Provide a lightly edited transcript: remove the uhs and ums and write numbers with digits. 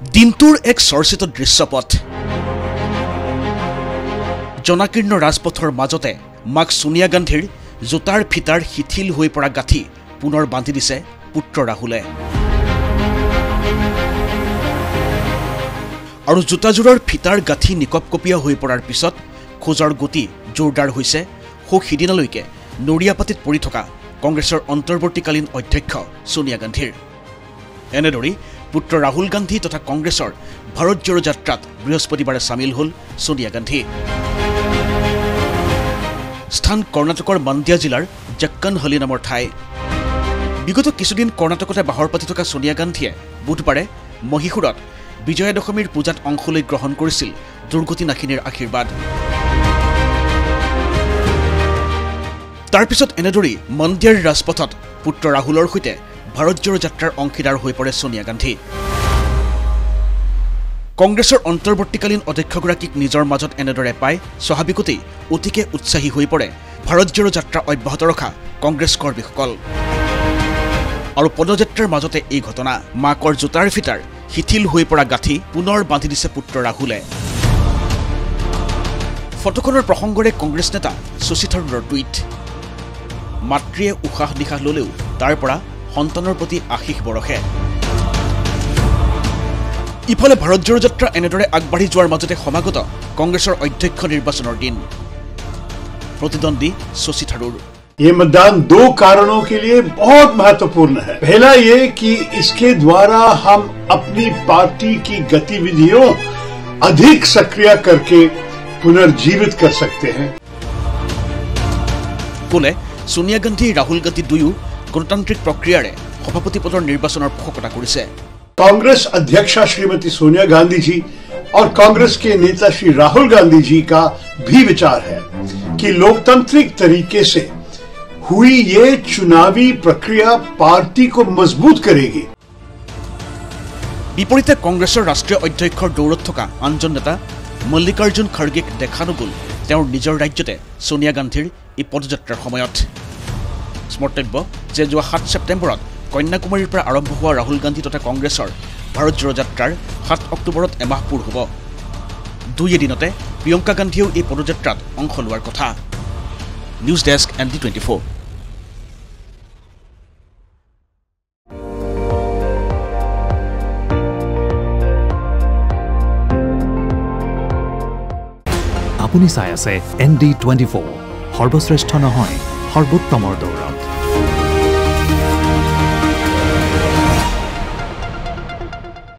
দিনটোৰ এক চৰ্চিত দৃশ্যপট জনাকীৰ্ণ ৰাজপথৰ মাজতে মাক সোনিয়া গান্ধীৰ জোতাৰ ফিতাৰ শিথিল হৈ পৰা গাঁঠি পুনৰ বান্ধি দিছে পুত্ৰ ৰাহুলে আৰু জোতাজোৰৰ ফিতাৰ গাঁঠি নিকপকপীয়া হৈ পৰাৰ পিছত খোজৰ গতি জোৰদাৰ হৈছে সিদিনালৈকে নৰিয়াপাতিত পৰি থকা কংগ্ৰেছৰ অন্তৰ্বৰ্তীকালীন অধ্যক্ষ সোনিয়া গান্ধীৰ এনেদৰে পুত্ৰ ৰাহুল গান্ধী তথা কংগ্ৰেছৰ ভাৰত জোড়ো যাত্ৰাত বৃহস্পতিবাৰে সামিল হল সোনিয়া গান্ধী স্থান কৰ্ণাটকৰ মন্দ্যা জিলাৰ জক্কনহলি নামৰ ঠাই বিগত কিছুদিন কৰ্ণাটকতে বাহৰ পাতি থকা সোনিয়া গান্ধীয়ে বুধবাৰে মহীশূৰত বিজয়া দশমীৰ পূজাত অংশ লৈ গ্ৰহণ কৰিছিল দুৰ্গতি নাখিনীৰ আশীৰ্বাদ তাৰ পিছত এনেদৰে মন্দ্যাৰ ৰাজপথত পুত্ৰ ৰাহুলৰ সৈতে ভাৰত জোড়ো যাত্ৰাৰ অংশীদাৰ হৈ পৰে সোনিয়া গান্ধী কংগ্ৰেছৰ অন্তৰ্বৰ্তীকালীন অধ্যক্ষগৰাকীক নিজৰ মাজত এনেদৰে পাই স্বাভাৱিকতেই অতিকে উৎসাহী হৈ পৰে ভাৰত জোড়ো যাত্ৰা অব্যাহত ৰখা কংগ্ৰেছ কৰ্মীসকল আৰু পদযাত্ৰাৰ মাজতে এই ঘটনা মাকৰ জোতাৰ ফিতাৰ শিথিল হৈ পৰা গাঁঠি পুনৰ বান্ধি দিছে পুত্ৰ ৰাহুলে ফটোখনৰ প্ৰসংগৰে কংগ্ৰেছ নেতা শশী থাৰুৰৰ টুইট মাতৃয়ে উশাহ নিশাহ ললেও তাৰ পৰা সন্তানৰ প্ৰতি আশীষ বৰষে ইফালে ভাৰত জোড়ো যাত্ৰা এনেদৰে আগবাঢ়ি যোৱাৰ মাজতে সমাগত কংগ্ৰেছৰ অধ্যক্ষ নিৰ্বাচনৰ দিন प्रतिद्वंदी शशि थरूर ये मतदान दो कारणों के लिए बहुत महत्वपूर्ण है। पहला ये कि इसके द्वारा हम अपनी पार्टी की गतिविधियों अधिक सक्रिय करके पुनर्जीवित कर सकते हैं। पुणे सोनिया गांधी राहुल गांधी दुयु गणतांत्रिक प्रक्रियारे सभापति पदर निर्वाचনৰ পোষকতা কৰিছে। कांग्रेस अध्यक्षा श्रीमती सोनिया गांधी जी और कांग्रेस के नेता श्री राहुल गांधी जी का भी विचार है कि लोकतांत्रिक तरीके से हुई ये चुनावी प्रक्रिया पार्टी को मजबूत करेगी। विपरीते कांग्रेसर राष्ट्रीय अध्यक्षर दौरत थका आनजन नेता मल्लिकार्जुन खड़गेक देखा नगल निजर राज्यते सोनिया गांधीर এই পদযাত্ৰাৰ সময়ত স্মৰ্তব্য যে যোৱা 7 ছেপ্টেম্বৰত কন্যাকুমাৰীৰ পৰা আৰম্ভ হোৱা ৰাহুল গান্ধী তথা কংগ্ৰেছৰ ভাৰত জোড়ো যাত্ৰাৰ 7 অক্টোবৰত এমাহ পূৰ হ'ব দুই এদিনতে প্ৰিয়ংকা গান্ধীও এই পদযাত্ৰাত অংশ লোৱাৰ কথা নিউজ ডেস্ক ND24 আপুনি চাই আছে ND24 সৰ্বশ্ৰেষ্ঠ নহয় সৰ্বোত্তমৰ দৌৰ